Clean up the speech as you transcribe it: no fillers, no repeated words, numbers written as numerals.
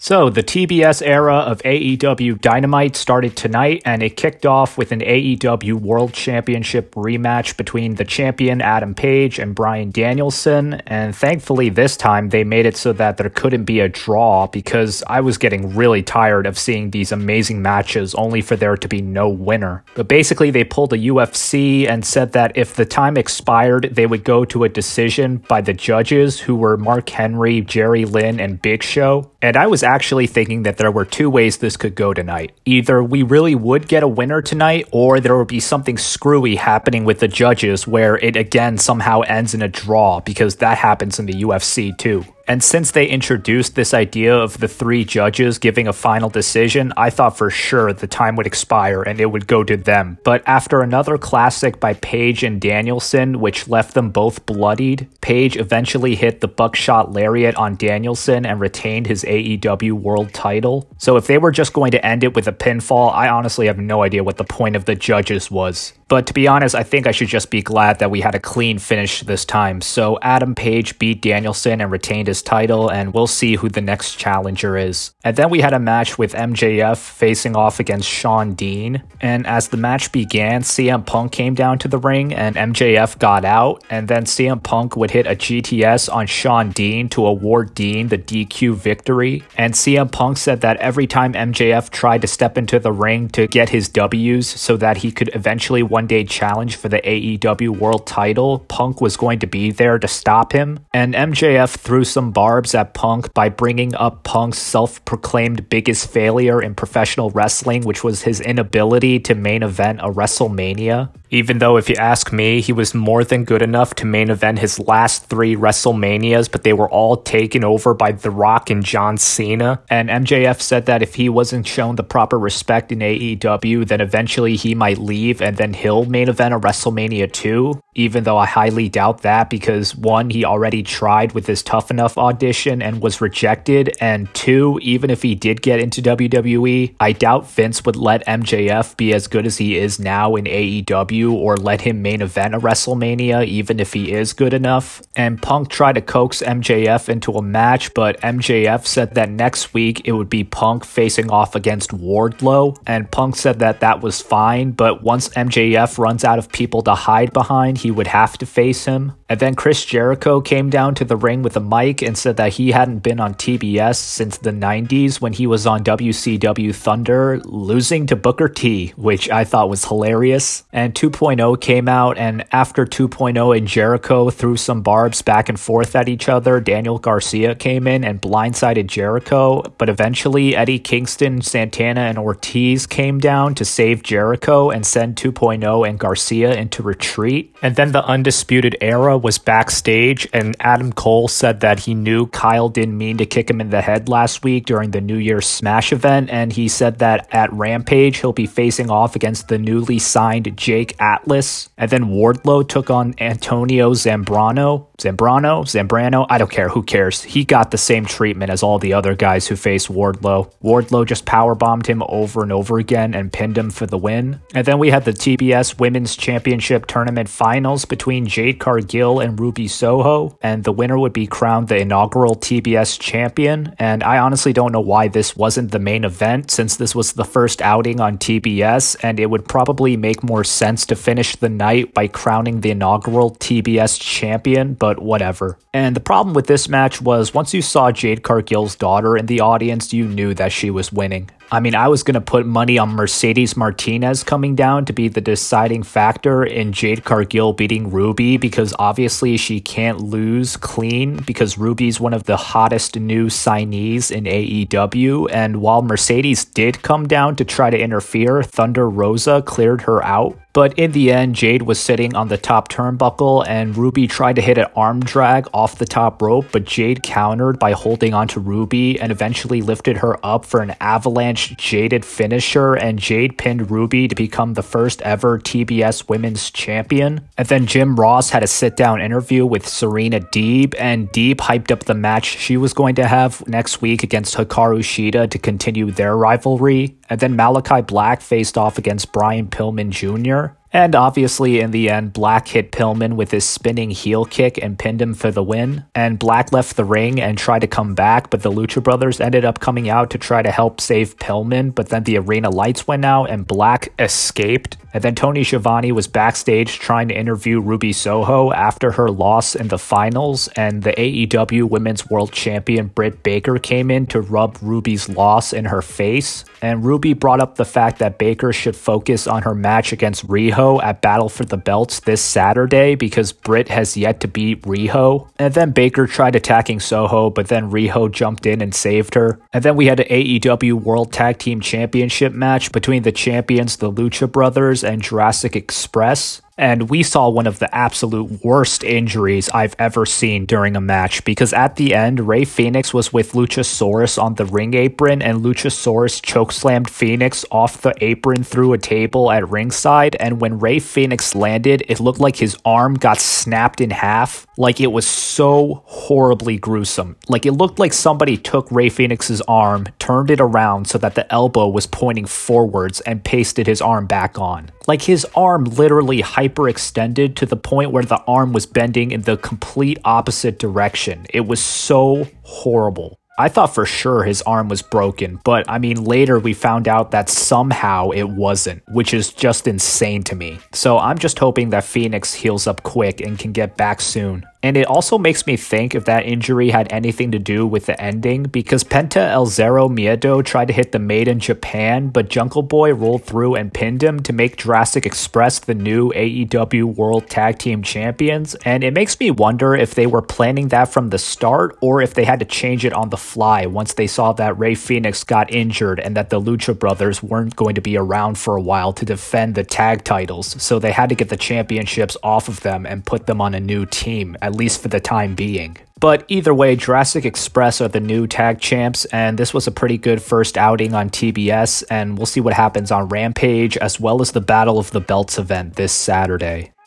So, the TBS era of AEW Dynamite started tonight, and it kicked off with an AEW World Championship rematch between the champion Adam Page and Bryan Danielson, and thankfully this time they made it so that there couldn't be a draw because I was getting really tired of seeing these amazing matches only for there to be no winner. But basically they pulled a UFC and said that if the time expired, they would go to a decision by the judges, who were Mark Henry, Jerry Lynn, and Big Show. And I was actually thinking that there were two ways this could go tonight. Either we really would get a winner tonight, or there would be something screwy happening with the judges where it again somehow ends in a draw, because that happens in the UFC too. And since they introduced this idea of the three judges giving a final decision, I thought for sure the time would expire and it would go to them. But after another classic by Page and Danielson, which left them both bloodied, Page eventually hit the buckshot lariat on Danielson and retained his AEW World Title. So if they were just going to end it with a pinfall, I honestly have no idea what the point of the judges was. But to be honest, I think I should just be glad that we had a clean finish this time. So Adam Page beat Danielson and retained his title, and we'll see who the next challenger is. And then we had a match with MJF facing off against Shawn Dean. And as the match began, CM Punk came down to the ring and MJF got out. And then CM Punk would hit a GTS on Shawn Dean to award Dean the DQ victory. And CM Punk said that every time MJF tried to step into the ring to get his W's so that he could eventually one day challenge for the AEW World Title, Punk was going to be there to stop him. And MJF threw some barbs at Punk by bringing up Punk's self-proclaimed biggest failure in professional wrestling, which was his inability to main event a WrestleMania. Even though, if you ask me, he was more than good enough to main event his last 3 WrestleManias, but they were all taken over by The Rock and John Cena. And MJF said that if he wasn't shown the proper respect in AEW, then eventually he might leave and then he'll main event a WrestleMania 2. Even though I highly doubt that, because 1, he already tried with his Tough Enough audition and was rejected, and 2, even if he did get into WWE, I doubt Vince would let MJF be as good as he is now in AEW, or let him main event a WrestleMania even if he is good enough. And Punk tried to coax MJF into a match, but MJF said that next week it would be Punk facing off against Wardlow, and Punk said that that was fine, but once MJF runs out of people to hide behind, he would have to face him. And then Chris Jericho came down to the ring with a mic and said that he hadn't been on TBS since the 90s when he was on WCW Thunder, losing to Booker T, which I thought was hilarious. And 2.0 came out, and after 2.0 and Jericho threw some barbs back and forth at each other, Daniel Garcia came in and blindsided Jericho, but eventually Eddie Kingston, Santana, and Ortiz came down to save Jericho and send 2.0 and Garcia into retreat. And then the Undisputed Era was backstage, and Adam Cole said that he knew Kyle didn't mean to kick him in the head last week during the New Year's Smash event, and he said that at Rampage he'll be facing off against the newly signed Jake Atlas. And then Wardlow took on Antonio Zambrano, I don't care, who cares? He got the same treatment as all the other guys who faced Wardlow. Wardlow just powerbombed him over and over again and pinned him for the win. And then we had the TBS Women's Championship Tournament Finals between Jade Cargill and Ruby Soho, and the winner would be crowned the inaugural TBS champion. And I honestly don't know why this wasn't the main event, since this was the first outing on TBS, and it would probably make more sense to finish the night by crowning the inaugural TBS champion, but whatever. And the problem with this match was, once you saw Jade Cargill's daughter in the audience, you knew that she was winning. I mean, I was going to put money on Mercedes Martinez coming down to be the deciding factor in Jade Cargill beating Ruby, because obviously she can't lose clean, because Ruby's one of the hottest new signees in AEW, and while Mercedes did come down to try to interfere, Thunder Rosa cleared her out. But in the end, Jade was sitting on the top turnbuckle, and Ruby tried to hit an arm drag off the top rope, but Jade countered by holding onto Ruby and eventually lifted her up for an avalanche Jaded finisher, and Jade pinned Ruby to become the first ever TBS Women's Champion. And then Jim Ross had a sit-down interview with Serena Deeb, and Deeb hyped up the match she was going to have next week against Hikaru Shida to continue their rivalry. And then Malachi Black faced off against Brian Pillman Jr. And obviously, in the end, Black hit Pillman with his spinning heel kick and pinned him for the win. And Black left the ring and tried to come back, but the Lucha Brothers ended up coming out to try to help save Pillman, but then the arena lights went out and Black escaped. And then Tony Schiavone was backstage trying to interview Ruby Soho after her loss in the finals, and the AEW Women's World Champion Britt Baker came in to rub Ruby's loss in her face. And Ruby brought up the fact that Baker should focus on her match against Riho at Battle for the Belts this Saturday because Britt has yet to beat Riho. And then Baker tried attacking Soho, but then Riho jumped in and saved her. And then we had an AEW World Tag Team Championship match between the champions, the Lucha Brothers and Jurassic Express. And we saw one of the absolute worst injuries I've ever seen during a match, because at the end, Rey FENIX was with Luchasaurus on the ring apron, and Luchasaurus chokeslammed FENIX off the apron through a table at ringside, and when Rey FENIX landed, it looked like his arm got snapped in half. Like, it was so horribly gruesome. Like, it looked like somebody took Rey FENIX's arm, turned it around so that the elbow was pointing forwards, and pasted his arm back on. Like, his arm literally hyperextended to the point where the arm was bending in the complete opposite direction. It was so horrible. I thought for sure his arm was broken, but I mean, later we found out that somehow it wasn't, which is just insane to me. So I'm just hoping that FENIX heals up quick and can get back soon. And it also makes me think if that injury had anything to do with the ending, because Penta El Zero Miedo tried to hit the Made in Japan, but Jungle Boy rolled through and pinned him to make Jurassic Express the new AEW World Tag Team Champions. And it makes me wonder if they were planning that from the start, or if they had to change it on the fly once they saw that Rey FENIX got injured and that the Lucha Brothers weren't going to be around for a while to defend the tag titles. So they had to get the championships off of them and put them on a new team, at least for the time being. But either way, Jurassic Express are the new tag champs, and this was a pretty good first outing on TBS, and we'll see what happens on Rampage, as well as the Battle of the Belts event this Saturday.